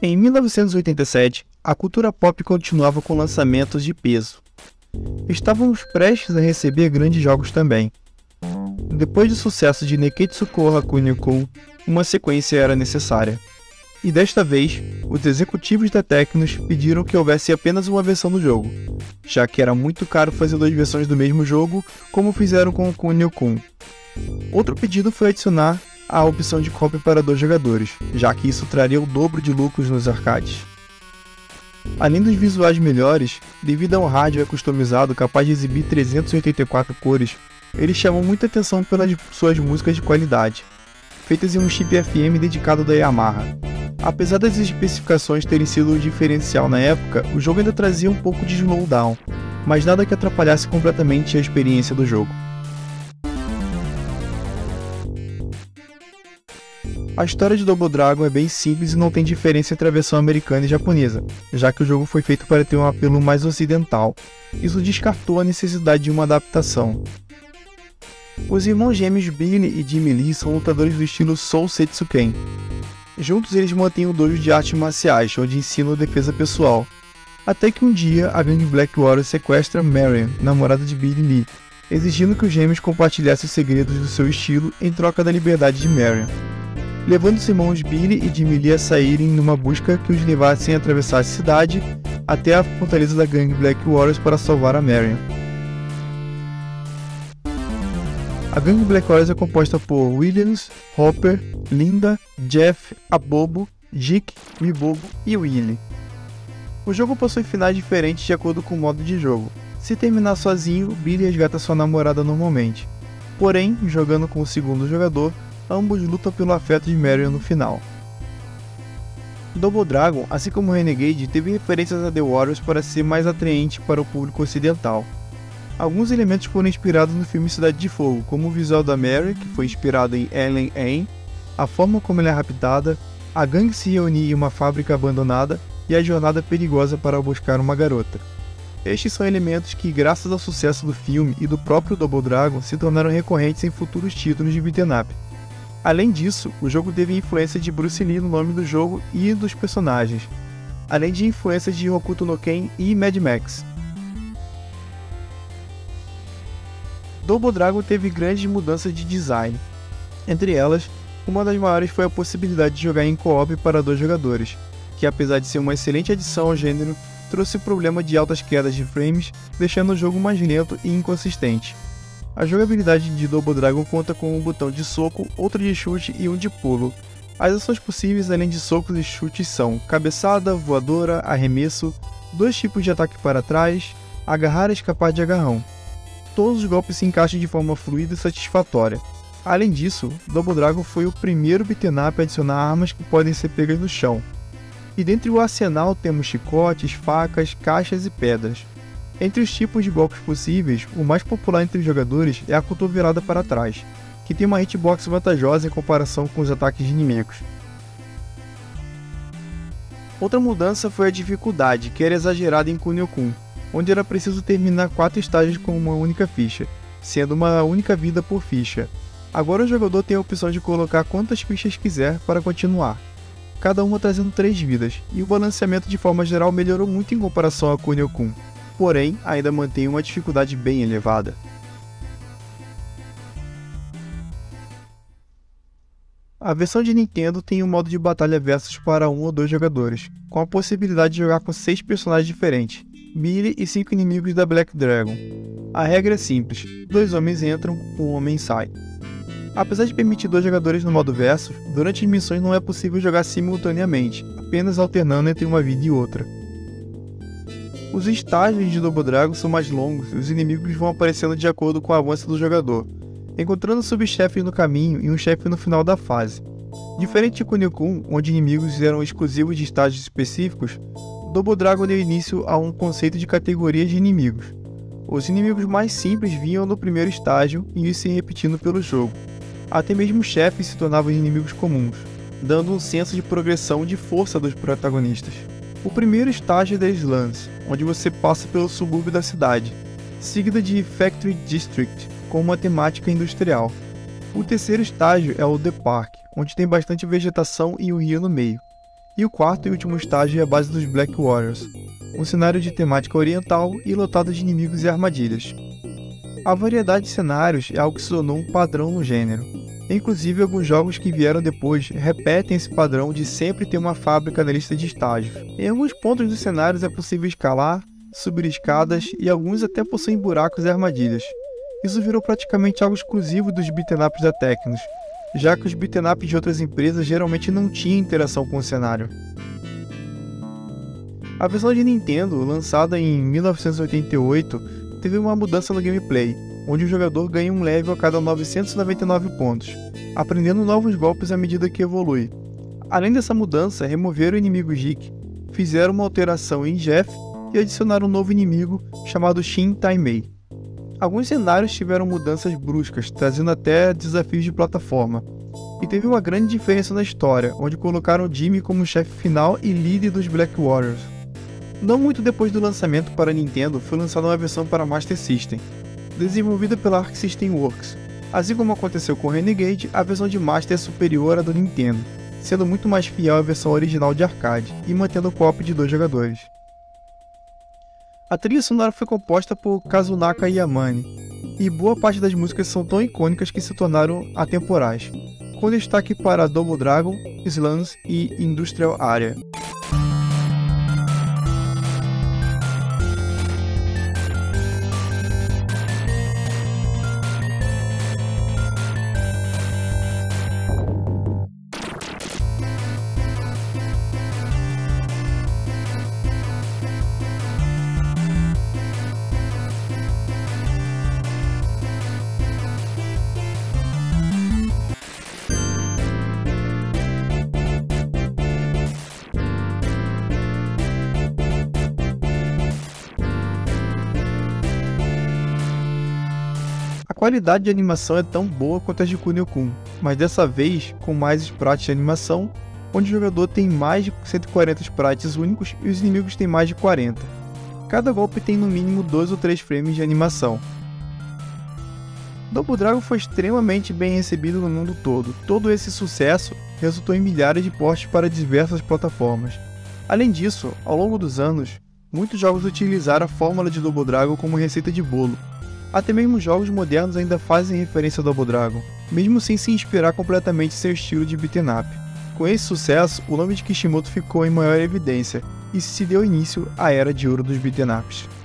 Em 1987, a cultura pop continuava com lançamentos de peso. Estávamos prestes a receber grandes jogos também. Depois do sucesso de Neketsuko Kunio-kun, uma sequência era necessária. E desta vez, os executivos da Technos pediram que houvesse apenas uma versão do jogo, já que era muito caro fazer duas versões do mesmo jogo, como fizeram com o Kunio-kun. Outro pedido foi adicionar a opção de cópia para 2 jogadores, já que isso traria o dobro de lucros nos arcades. Além dos visuais melhores, devido a um hardware customizado capaz de exibir 384 cores, eles chamam muita atenção pelas suas músicas de qualidade, feitas em um chip FM dedicado da Yamaha. Apesar das especificações terem sido um diferencial na época, o jogo ainda trazia um pouco de slowdown, mas nada que atrapalhasse completamente a experiência do jogo. A história de Double Dragon é bem simples e não tem diferença entre a versão americana e japonesa, já que o jogo foi feito para ter um apelo mais ocidental. Isso descartou a necessidade de uma adaptação. Os irmãos gêmeos Billy e Jimmy Lee são lutadores do estilo Sou Setsuken. Juntos eles mantêm o dojo de artes marciais, onde ensinam defesa pessoal. Até que um dia, a gangue Black Warrior sequestra Marion, namorada de Billy Lee, exigindo que os gêmeos compartilhassem os segredos do seu estilo em troca da liberdade de Marion, levando os irmãos Billy e Jimmy Lee a saírem numa busca que os levassem a atravessar a cidade até a fortaleza da gangue Black Warriors para salvar a Marion. A gangue Black Warriors é composta por Williams, Hopper, Linda, Jeff, Abobo, Jick, Mibobo e Willie. O jogo possui finais diferentes de acordo com o modo de jogo. Se terminar sozinho, Billy resgata sua namorada normalmente. Porém, jogando com o segundo jogador, ambos lutam pelo afeto de Marion no final. Double Dragon, assim como Renegade, teve referências a The Warriors para ser mais atraente para o público ocidental. Alguns elementos foram inspirados no filme Cidade de Fogo, como o visual da Mary, que foi inspirado em Ellen Aim, a forma como ela é raptada, a gangue se reunir em uma fábrica abandonada e a jornada perigosa para buscar uma garota. Estes são elementos que, graças ao sucesso do filme e do próprio Double Dragon, se tornaram recorrentes em futuros títulos de beat'em up. Além disso, o jogo teve influência de Bruce Lee no nome do jogo e dos personagens, além de influências de Hokuto no Ken e Mad Max. Double Dragon teve grandes mudanças de design. Entre elas, uma das maiores foi a possibilidade de jogar em co-op para 2 jogadores, que apesar de ser uma excelente adição ao gênero, trouxe o problema de altas quedas de frames, deixando o jogo mais lento e inconsistente. A jogabilidade de Double Dragon conta com um botão de soco, outro de chute e um de pulo. As ações possíveis além de socos e chutes são cabeçada, voadora, arremesso, 2 tipos de ataque para trás, agarrar e escapar de agarrão. Todos os golpes se encaixam de forma fluida e satisfatória. Além disso, Double Dragon foi o primeiro beat'em up a adicionar armas que podem ser pegas no chão. E dentre o arsenal temos chicotes, facas, caixas e pedras. Entre os tipos de golpes possíveis, o mais popular entre os jogadores é a cotovelada para trás, que tem uma hitbox vantajosa em comparação com os ataques de inimigos. Outra mudança foi a dificuldade, que era exagerada em Kunio-kun, onde era preciso terminar 4 estágios com uma única ficha, sendo uma única vida por ficha. Agora o jogador tem a opção de colocar quantas fichas quiser para continuar, cada uma trazendo 3 vidas, e o balanceamento de forma geral melhorou muito em comparação a Kunio-kun, porém ainda mantém uma dificuldade bem elevada. A versão de Nintendo tem um modo de batalha versus para 1 ou 2 jogadores, com a possibilidade de jogar com 6 personagens diferentes, Billy e 5 inimigos da Black Dragon. A regra é simples, 2 homens entram, 1 homem sai. Apesar de permitir 2 jogadores no modo versus, durante as missões não é possível jogar simultaneamente, apenas alternando entre uma vida e outra. Os estágios de Double Dragon são mais longos e os inimigos vão aparecendo de acordo com o avanço do jogador, encontrando subchefes no caminho e um chefe no final da fase. Diferente de Kunio-kun, onde inimigos eram exclusivos de estágios específicos, Double Dragon deu início a um conceito de categorias de inimigos. Os inimigos mais simples vinham no primeiro estágio e iam se repetindo pelo jogo. Até mesmo chefes se tornavam inimigos comuns, dando um senso de progressão e de força dos protagonistas. O primeiro estágio é The Slums, onde você passa pelo subúrbio da cidade, seguida de Factory District, com uma temática industrial. O terceiro estágio é o The Park, onde tem bastante vegetação e um rio no meio. E o quarto e último estágio é a base dos Black Warriors, um cenário de temática oriental e lotado de inimigos e armadilhas. A variedade de cenários é algo que se tornou um padrão no gênero. Inclusive, alguns jogos que vieram depois repetem esse padrão de sempre ter uma fábrica na lista de estágios. Em alguns pontos dos cenários é possível escalar, subir escadas e alguns até possuem buracos e armadilhas. Isso virou praticamente algo exclusivo dos beat'em ups da Tecnos, já que os beat'em ups de outras empresas geralmente não tinham interação com o cenário. A versão de Nintendo, lançada em 1988, teve uma mudança no gameplay, onde o jogador ganha um level a cada 999 pontos, aprendendo novos golpes à medida que evolui. Além dessa mudança, removeram o inimigo Jik, fizeram uma alteração em Jeff e adicionaram um novo inimigo chamado Shin Taimei. Alguns cenários tiveram mudanças bruscas, trazendo até desafios de plataforma. E teve uma grande diferença na história, onde colocaram Jimmy como chefe final e líder dos Black Warriors. Não muito depois do lançamento para Nintendo, foi lançada uma versão para Master System, desenvolvida pela Arc System Works. Assim como aconteceu com Renegade, a versão de Master é superior à do Nintendo, sendo muito mais fiel à versão original de arcade e mantendo o co-op de 2 jogadores. A trilha sonora foi composta por Kazunaka Yamane, e boa parte das músicas são tão icônicas que se tornaram atemporais, com destaque para Double Dragon, Slums e Industrial Area. A qualidade de animação é tão boa quanto a de Kunio-kun, mas dessa vez com mais sprites de animação, onde o jogador tem mais de 140 sprites únicos e os inimigos têm mais de 40. Cada golpe tem no mínimo 2 ou 3 frames de animação. Double Dragon foi extremamente bem recebido no mundo todo. Todo esse sucesso resultou em milhares de portes para diversas plataformas. Além disso, ao longo dos anos, muitos jogos utilizaram a fórmula de Double Dragon como receita de bolo. Até mesmo jogos modernos ainda fazem referência ao Double Dragon, mesmo sem se inspirar completamente em seu estilo de beat'em up. Com esse sucesso, o nome de Kishimoto ficou em maior evidência, e se deu início à era de ouro dos beat'em ups.